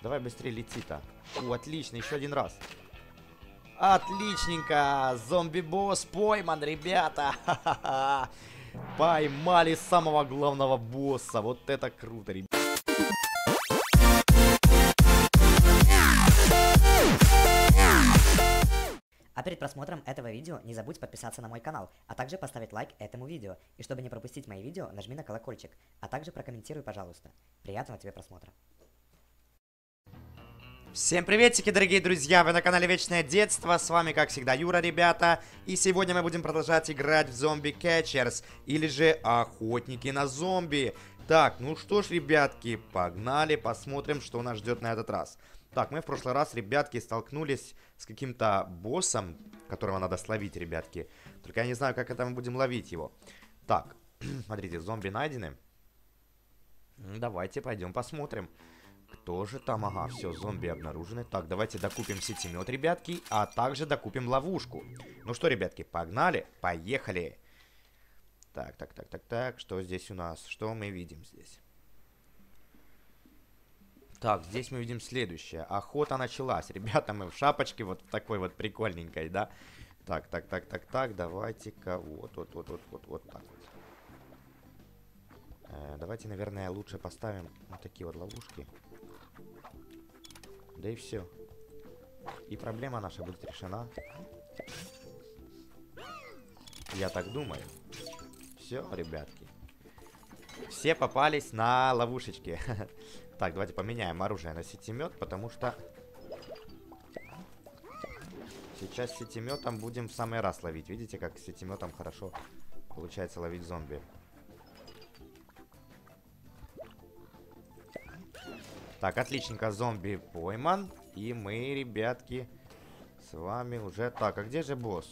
Давай быстрее лети-то. Отлично, еще один раз. Отличненько. Зомби-босс пойман, ребята. Ха-ха-ха. Поймали самого главного босса. Вот это круто, ребята. А перед просмотром этого видео не забудь подписаться на мой канал, а также поставить лайк этому видео. И чтобы не пропустить мои видео, нажми на колокольчик, а также прокомментируй, пожалуйста. Приятного тебе просмотра. Всем приветики, дорогие друзья, вы на канале Вечное Детство, с вами, как всегда, Юра, ребята. И сегодня мы будем продолжать играть в Zombie Catchers, или же Охотники на зомби. Так, ну что ж, ребятки, погнали, посмотрим, что нас ждет на этот раз. Так, мы в прошлый раз, ребятки, столкнулись с каким-то боссом, которого надо словить, ребятки. Только я не знаю, как это мы будем ловить его. Так, смотрите, зомби найдены. Давайте пойдем посмотрим. Кто же там? Ага, все, зомби обнаружены. Так, давайте докупим сетемет, ребятки, а также докупим ловушку. Ну что, ребятки, погнали, поехали. Так, что здесь у нас? Что мы видим здесь? Так, здесь мы видим следующее. Охота началась. Ребята, мы в шапочке вот в такой вот прикольненькой, да? Так, давайте-ка вот так вот. Давайте, наверное, лучше поставим вот такие вот ловушки. Да и все. И проблема наша будет решена. Я так думаю. Все, ребятки. Все попались на ловушечки. Так, давайте поменяем оружие на сетемет, потому что сейчас сетеметом будем в самый раз ловить. Видите, как сетеметом хорошо получается ловить зомби. Так, отличненько, зомби пойман. И мы, ребятки, с вами уже... Так, а где же босс?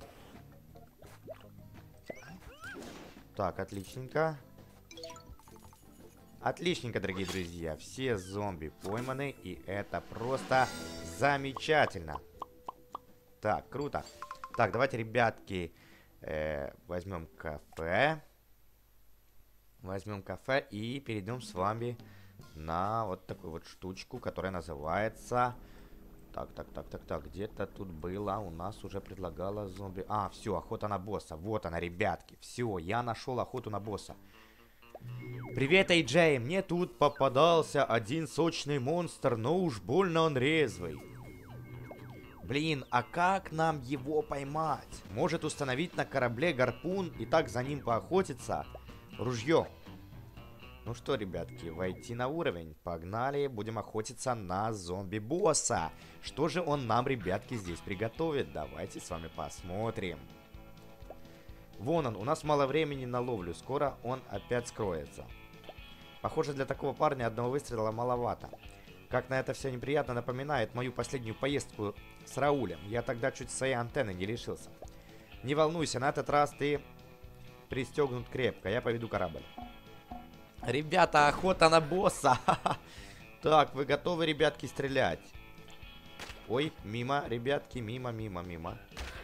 Так, отличненько. Отличненько, дорогие друзья. Все зомби пойманы, и это просто замечательно. Так, круто. Так, давайте, ребятки, возьмем кафе. Возьмем кафе и перейдем с вами на вот такую вот штучку, которая называется... Так, где-то тут было, у нас уже предлагала зомби... А, все, охота на босса. Вот она, ребятки. Все, я нашел охоту на босса. Привет, Эй-Джей, мне тут попадался один сочный монстр, но уж больно он резвый. Блин, а как нам его поймать? Может установить на корабле гарпун и так за ним поохотиться? Ружье. Ну что, ребятки, войти на уровень. Погнали, будем охотиться на зомби-босса. Что же он нам, ребятки, здесь приготовит? Давайте с вами посмотрим. Вон он, у нас мало времени на ловлю. Скоро он опять скроется. Похоже, для такого парня одного выстрела маловато. Как на это все неприятно напоминает мою последнюю поездку с Раулем. Я тогда чуть своей антенны не лишился. Не волнуйся, на этот раз ты пристегнут крепко. Я поведу корабль. Ребята, охота на босса. Так, вы готовы, ребятки, стрелять? Ой, мимо, ребятки, мимо.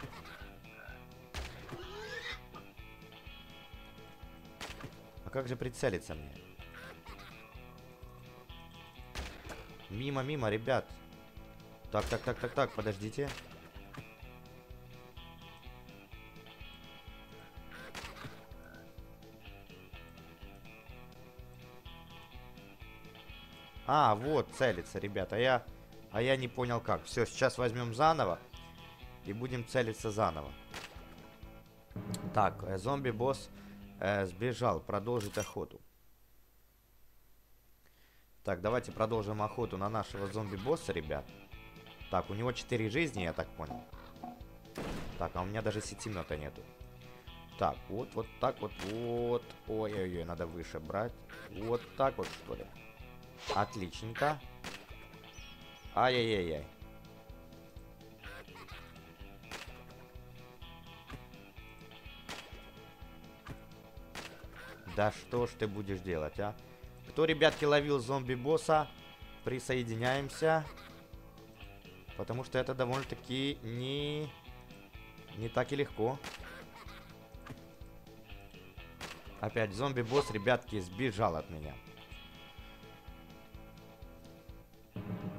А как же прицелиться мне? Мимо, ребят. Так, подождите. А, вот, целится, ребята. А я не понял как. Все, сейчас возьмем заново. И будем целиться заново. Так, зомби-босс сбежал. Продолжить охоту. Так, давайте продолжим охоту на нашего зомби-босса, ребят. Так, у него 4 жизни, я так понял. Так, а у меня даже сетемета нету. Так, вот так вот. Ой-ой-ой, надо выше брать. Вот так вот, что ли. Отличненько. Ай-яй-яй-яй. Да что ж ты будешь делать, а? Кто, ребятки, ловил зомби-босса, присоединяемся. Потому что это довольно-таки не так и легко. Опять зомби-босс, ребятки, сбежал от меня.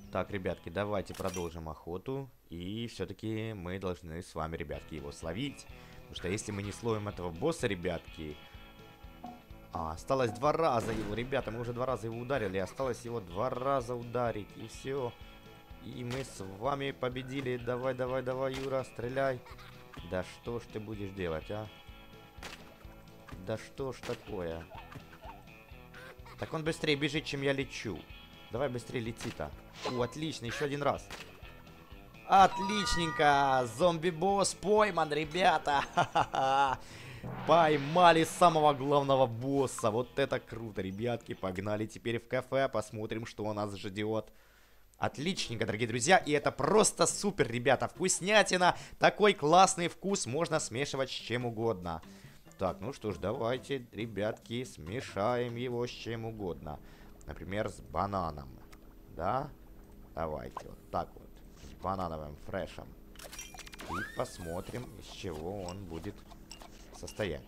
Так, ребятки, давайте продолжим охоту. И все-таки мы должны с вами, ребятки, его словить. Потому что если мы не словим этого босса, ребятки... осталось 2 раза его, ребята. Мы уже 2 раза его ударили. Осталось его 2 раза ударить. И все. И мы с вами победили. Давай, давай, давай, Юра, стреляй. Да что ж ты будешь делать, а? Да что ж такое? Так он быстрее бежит, чем я лечу. Давай быстрее лети-то. Отлично, еще 1 раз. Отличненько! Зомби-босс пойман, ребята! Ха-ха-ха! Поймали самого главного босса. Вот это круто, ребятки. Погнали теперь в кафе, посмотрим, что нас ждет. Отличненько, дорогие друзья. И это просто супер, ребята. Вкуснятина. Такой классный вкус можно смешивать с чем угодно. Так, ну что ж, давайте, ребятки, смешаем его с чем угодно. Например, с бананом. Да? Давайте, вот так вот. С банановым фрешем. И посмотрим, из чего он будет состоять.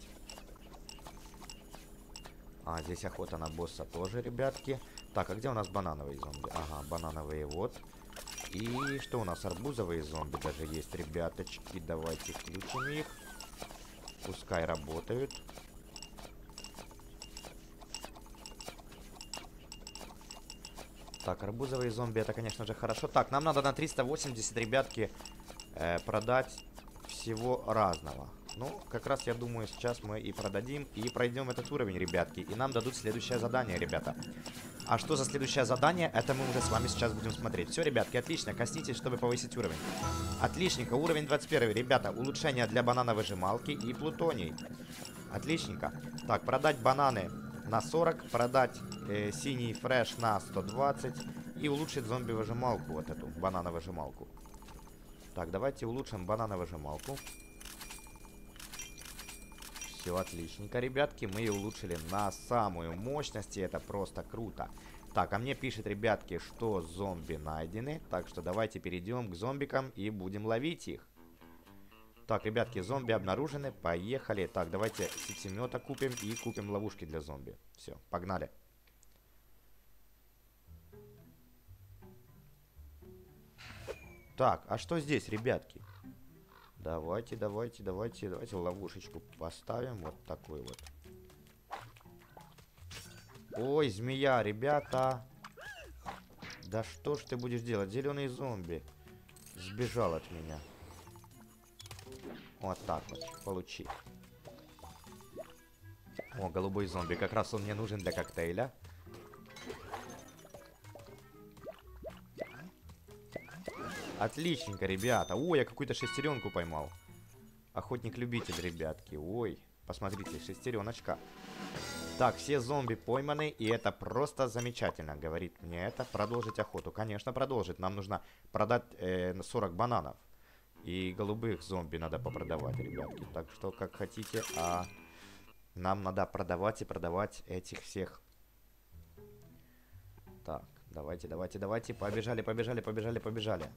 Здесь охота на босса тоже, ребятки. Так, а где у нас банановые зомби? Ага, банановые вот. И что у нас? Арбузовые зомби даже есть, ребяточки. Давайте включим их. Пускай работают. Так, арбузовые зомби, это, конечно же, хорошо. Так, нам надо на 380, ребятки, продать всего разного. Ну, как раз, я думаю, сейчас мы и продадим, и пройдем этот уровень, ребятки. И нам дадут следующее задание, ребята. А что за следующее задание, это мы уже с вами сейчас будем смотреть. Все, ребятки, отлично, коснитесь, чтобы повысить уровень. Отличненько, уровень 21, ребята. Улучшение для банановыжималки и плутоний. Отличненько. Так, продать бананы на 40, продать синий фреш на 120 и улучшить зомби-выжималку, вот эту, банановыжималку. Так, давайте улучшим банановыжималку. Все отличненько, ребятки, мы ее улучшили на самую мощность, и это просто круто. Так, а мне пишет, ребятки, что зомби найдены, так что давайте перейдем к зомбикам и будем ловить их. Так, ребятки, зомби обнаружены, поехали. Так, давайте сетимета купим и купим ловушки для зомби. Все, погнали. Так, а что здесь, ребятки? Давайте ловушечку поставим. Вот такой вот. Ой, змея, ребята. Да что ж ты будешь делать? Зеленый зомби сбежал от меня. Вот так вот, получи. О, голубой зомби, как раз он мне нужен для коктейля. Отличненько, ребята. Ой, я какую-то шестеренку поймал. Охотник-любитель, ребятки. Ой, посмотрите, шестереночка. Так, все зомби пойманы, и это просто замечательно, говорит мне это. Продолжить охоту. Конечно, продолжить. Нам нужно продать 40 бананов. И голубых зомби надо попродавать, ребятки. Так что, как хотите, нам надо продавать и продавать этих всех. Так, давайте. Побежали.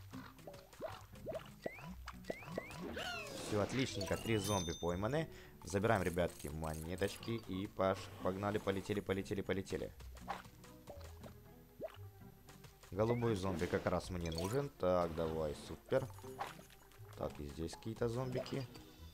Все, отличненько. 3 зомби пойманы. Забираем, ребятки, монеточки. И погнали, полетели. Голубой зомби как раз мне нужен. Так, давай, супер. Так, и здесь какие-то зомбики.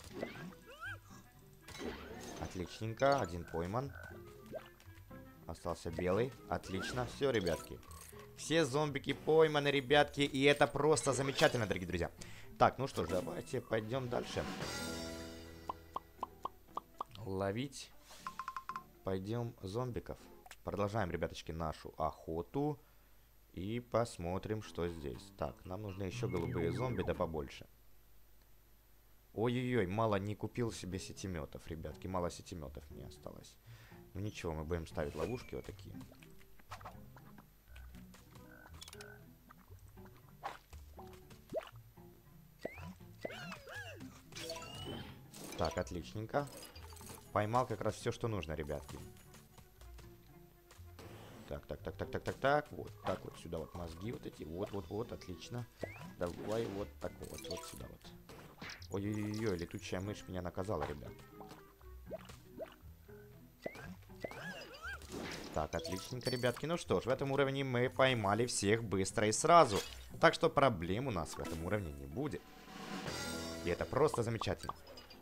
Отличненько, 1 пойман. Остался белый. Отлично, все, ребятки. Все зомбики пойманы, ребятки. И это просто замечательно, дорогие друзья. Так, ну что ж, давайте пойдем дальше. Ловить. Пойдем зомбиков. Продолжаем, ребяточки, нашу охоту. И посмотрим, что здесь. Так, нам нужны еще голубые зомби, да побольше. Ой-ой-ой, мало не купил себе сетиметов, ребятки. Мало сетиметов мне осталось. Ну ничего, мы будем ставить ловушки вот такие. Так, отличненько. Поймал как раз все, что нужно, ребятки. Так. Вот так вот сюда вот мозги вот эти. Вот, отлично. Давай вот так вот сюда вот. Ой-ой-ой, летучая мышь меня наказала, ребят. Так, отличненько, ребятки. Ну что ж, в этом уровне мы поймали всех быстро и сразу. Так что проблем у нас в этом уровне не будет. И это просто замечательно.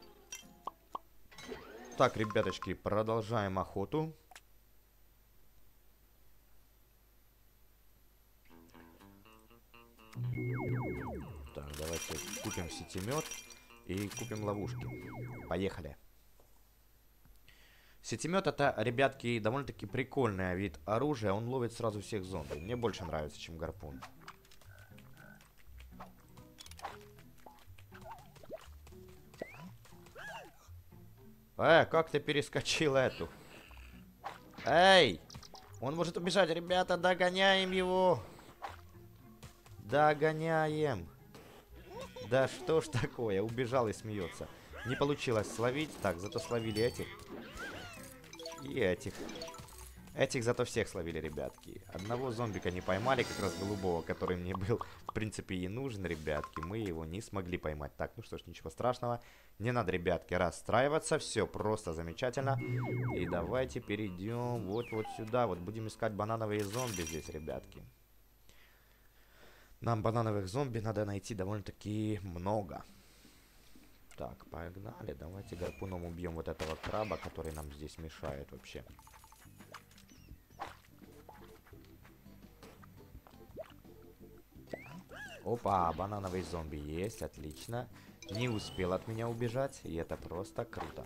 Так, ребяточки, продолжаем охоту. Так, давайте купим сетемет и купим ловушки. Поехали. Сетемет это, ребятки, довольно-таки прикольный вид оружия. Он ловит сразу всех зомби. Мне больше нравится, чем гарпун. Как ты перескочил эту? Эй! Он может убежать, ребята, догоняем его! Догоняем! Да что ж такое, убежал и смеется. Не получилось словить, так, зато словили этих. И этих. Этих зато всех словили, ребятки. Одного зомбика не поймали, как раз голубого, который мне был, в принципе, и нужен, ребятки. Мы его не смогли поймать. Так, ну что ж, ничего страшного. Не надо, ребятки, расстраиваться. Все просто замечательно. И давайте перейдем вот сюда. Вот будем искать банановые зомби здесь, ребятки. Нам банановых зомби надо найти довольно-таки много. Так, погнали. Давайте гарпуном убьем вот этого краба, который нам здесь мешает вообще. Опа, банановый зомби есть, отлично. Не успел от меня убежать, и это просто круто.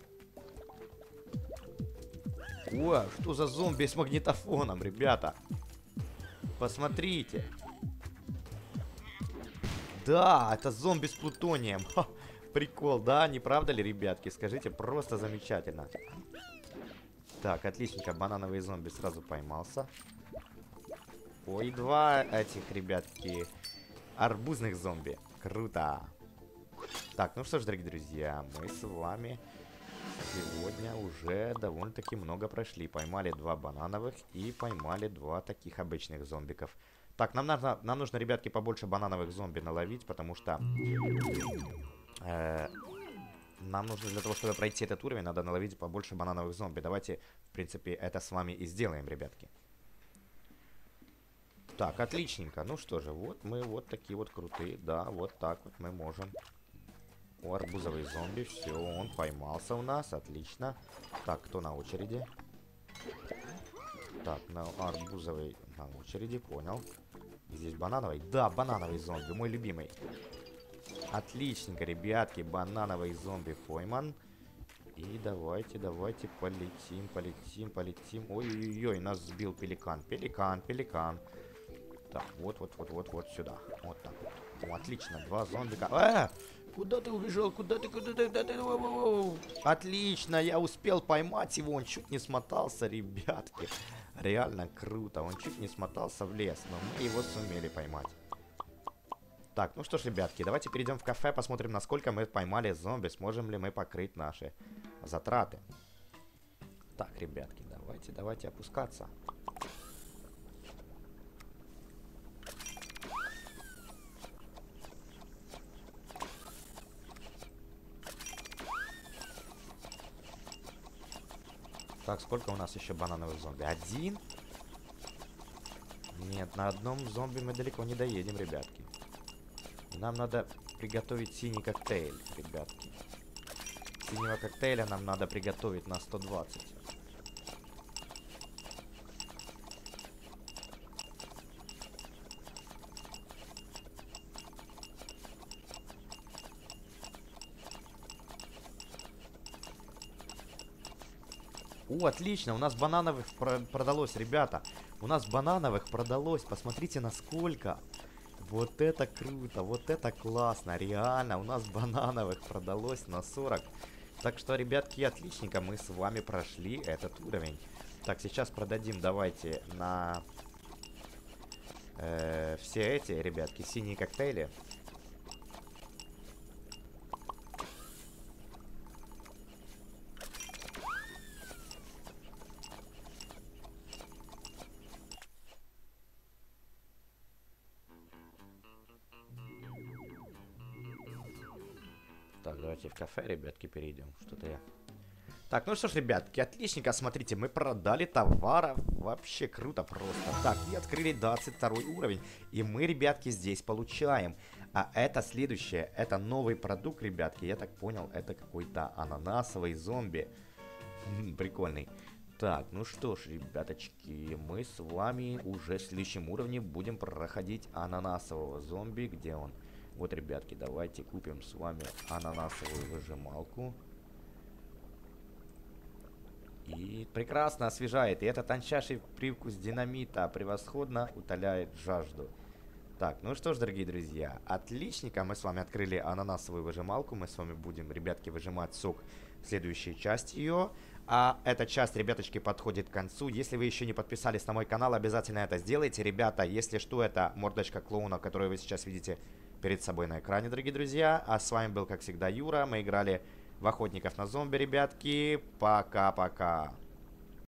О, что за зомби с магнитофоном, ребята? Посмотрите. Да, это зомби с плутонием. Ха, прикол, да? Не правда ли, ребятки? Скажите, просто замечательно. Так, отличненько, банановый зомби сразу поймался. Ой, два этих, ребятки, арбузных зомби. Круто. Так, ну что ж, дорогие друзья, мы с вами сегодня уже довольно-таки много прошли. Поймали 2 банановых и поймали 2 таких обычных зомбиков. Так, нам нужно, ребятки, побольше банановых зомби наловить, потому что нам нужно для того, чтобы пройти этот уровень, надо наловить побольше банановых зомби. Давайте, в принципе, это с вами и сделаем, ребятки. Так, отличненько. Ну что же, вот мы вот такие вот крутые. Да, вот так вот мы можем. О, арбузовый зомби. Все, он поймался у нас. Отлично. Так, кто на очереди? Так, арбузовый на очереди, понял. Здесь банановый. Да, банановый зомби, мой любимый. Отличненько, ребятки. Банановый зомби пойман. И давайте полетим. Ой-ой-ой, нас сбил пеликан. Пеликан. Так, вот сюда. Вот так вот. О, отлично, 2 зомбика. Куда ты убежал? Куда ты? Отлично, я успел поймать его. Он чуть не смотался, ребятки. Реально круто. Он чуть не смотался в лес, но мы его сумели поймать. Так, ну что ж, ребятки, давайте перейдем в кафе, посмотрим, насколько мы поймали зомби. Сможем ли мы покрыть наши затраты. Так, ребятки, давайте опускаться. Так, сколько у нас еще банановых зомби? 1? Нет, на одном зомби мы далеко не доедем, ребятки. Нам надо приготовить синий коктейль, ребятки. Синего коктейля нам надо приготовить на 120. О, отлично, у нас банановых продалось, ребята. У нас банановых продалось, посмотрите насколько. Вот это круто, вот это классно, реально, у нас банановых продалось на 40. Так что, ребятки, отличненько, мы с вами прошли этот уровень. Так, сейчас продадим, давайте, на все эти, ребятки, синие коктейли. Так, давайте в кафе, ребятки, перейдем. Что-то я... Так, ну что ж, ребятки, отличненько, смотрите, мы продали товара, вообще круто просто. Так, и открыли 22 уровень, и мы, ребятки, здесь получаем. А это следующее, это новый продукт, ребятки, я так понял, это какой-то ананасовый зомби. Прикольный. Так, ну что ж, ребяточки, мы с вами уже в следующем уровне будем проходить ананасового зомби, где он? Вот, ребятки, давайте купим с вами ананасовую выжималку. И прекрасно освежает. И этот тончайший привкус динамита превосходно утоляет жажду. Так, ну что ж, дорогие друзья, отличненько. Мы с вами открыли ананасовую выжималку. Мы с вами будем, ребятки, выжимать сок в следующей части ее. А эта часть, ребяточки, подходит к концу. Если вы еще не подписались на мой канал, обязательно это сделайте. Ребята, если что, это мордочка клоуна, которую вы сейчас видите перед собой на экране, дорогие друзья. А с вами был, как всегда, Юра. Мы играли в охотников на зомби, ребятки. Пока-пока.